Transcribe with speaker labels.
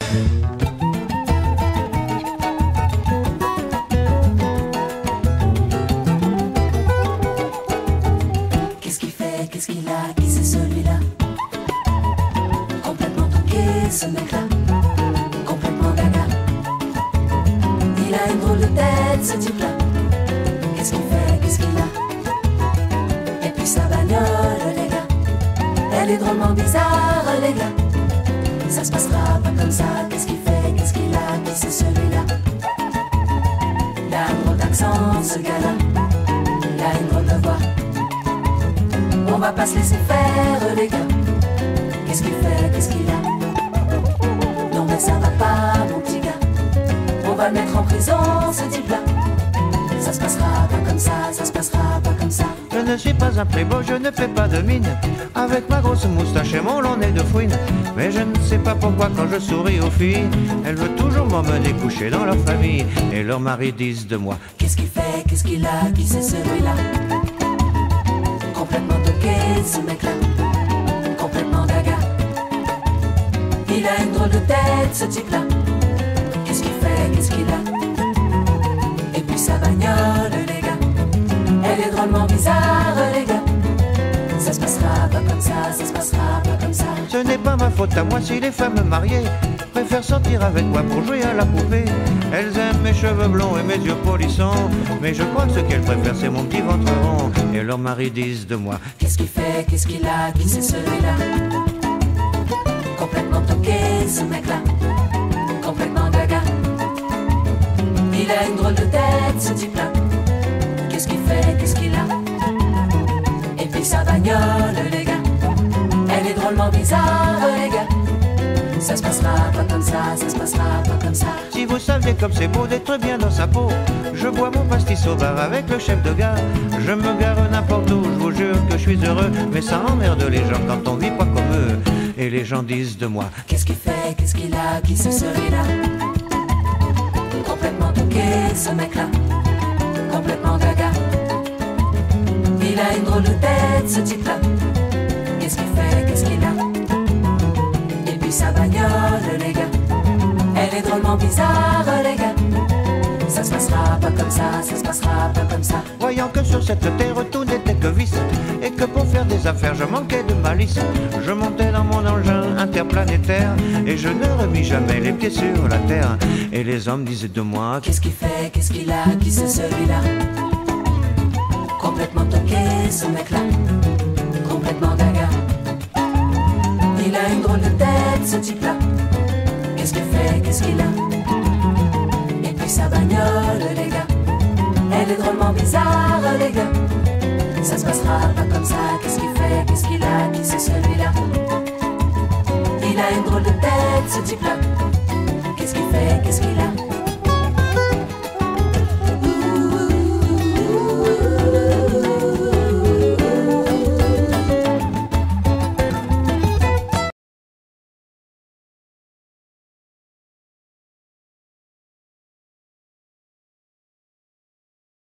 Speaker 1: Qu'est-ce qu'il fait, qu'est-ce qu'il a, qui c'est celui-là? Complètement toqué ce mec-là, complètement gaga. Il a une drôle de tête ce type-là. Qu'est-ce qu'il fait, qu'est-ce qu'il a? Et puis sa bagnole les gars, elle est drôlement bizarre les gars. Ça se passera pas comme ça, qu'est-ce qu'il fait, qu'est-ce qu'il a, qui c'est celui-là? Il a un drôle d'accent ce gars-là, il a une drôle de voix. On va pas se laisser faire les gars. Qu'est-ce qu'il fait, qu'est-ce qu'il a? Non mais ça va pas mon petit gars. On va le mettre en prison ce type-là. Ça se passera pas comme ça, ça se passera pas comme ça.
Speaker 2: Je ne suis pas un playboy, je ne fais pas de mine, avec ma grosse moustache et mon long nez de fouine. Mais je ne sais pas pourquoi quand je souris aux filles, elles veulent toujours m'emmener coucher dans leur famille. Et leurs maris disent de moi:
Speaker 1: qu'est-ce qu'il fait, qu'est-ce qu'il a, qui c'est celui-là? Complètement toqué ce mec-là, complètement gaga. Il a une drôle de tête ce type-là. Qu'est-ce qu'il fait, qu'est-ce qu'il a? Et puis sa bagnole les gars, elle est drôlement bizarre les gars. Ça se passera pas comme ça, ça se passera pas comme ça.
Speaker 2: Ce n'est pas ma faute à moi si les femmes mariées préfèrent sortir avec moi pour jouer à la poupée. Elles aiment mes cheveux blonds et mes yeux polissants, mais je crois que ce qu'elles préfèrent c'est mon petit ventre rond. Et leurs maris disent de moi:
Speaker 1: qu'est-ce qu'il fait, qu'est-ce qu'il a, qui c'est celui-là? Complètement toqué ce mec-là, complètement gaga. Il a une drôle de tête ce type-là. Qu'est-ce qu'il fait, qu'est-ce qu'il a? Et puis sa bagnole les gars, elle est drôlement bizarre les gars. Ça se passera pas comme ça, ça se passera pas comme ça.
Speaker 2: Si vous saviez comme c'est beau d'être bien dans sa peau. Je bois mon pastis au bar avec le chef de gare. Je me gare n'importe où, je vous jure que je suis heureux. Mais ça emmerde les gens quand on vit pas comme eux. Et les gens disent de moi:
Speaker 1: qu'est-ce qu'il fait, qu'est-ce qu'il a, qui c'est celui-là? Complètement toqué ce mec-là, complètement gaga. Il a une drôle de tête ce type-là. Qu'est-ce qu'il fait, qu'est-ce qu'il a? Et puis sa bagnole les gars, elle est drôlement bizarre les gars. Ça se passera pas comme ça, ça se passera pas comme ça.
Speaker 2: Voyant que sur cette terre tout n'était que vice, et que pour faire des affaires je manquais de malice, je montais dans mon engin interplanétaire, et je ne remis jamais les pieds sur la terre. Et les hommes disaient de moi:
Speaker 1: qu'est-ce qu'il fait, qu'est-ce qu'il a, qui c'est celui-là? Complètement toqué ce mec-là, complètement gaga. Il a une drôle de tête ce type-là. Qu'est-ce qu'il fait, qu'est-ce qu'il a? Et puis sa bagnole les gars, elle est drôlement bizarre les gars. Ça se passera pas comme ça, qu'est-ce qu'il fait, qu'est-ce qu'il a, qui c'est celui-là? Il a une drôle de tête ce type-là.